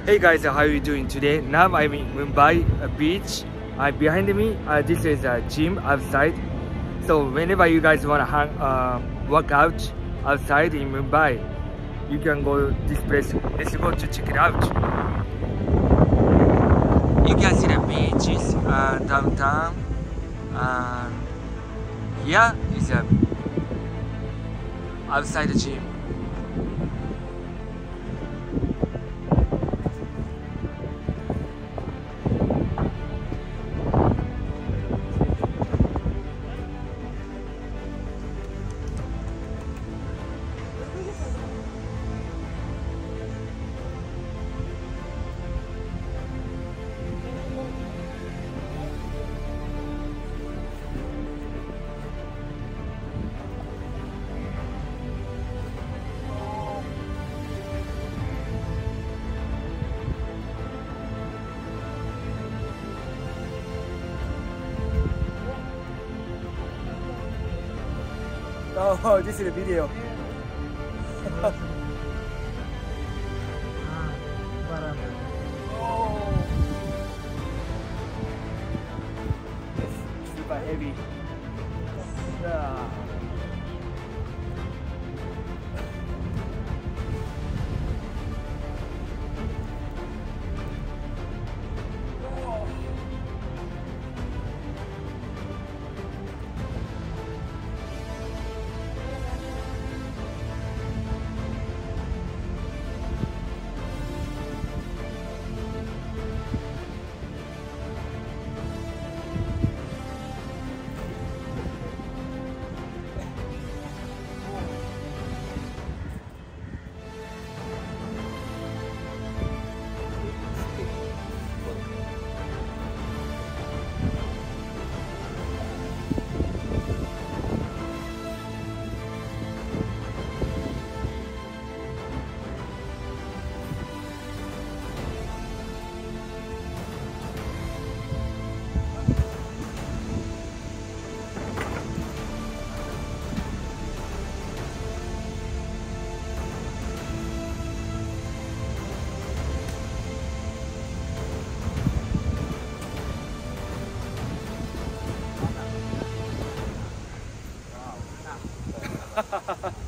Hey guys, how are you doing today? Now I'm in Mumbai beach. Behind me, this is a gym outside. So whenever you guys want to work out outside in Mumbai, you can go this place. Let's go to check it out. You can see the beaches downtown. Here is a outside the gym. Oh, this is the video. Oh, super heavy. Yeah. Ha ha ha.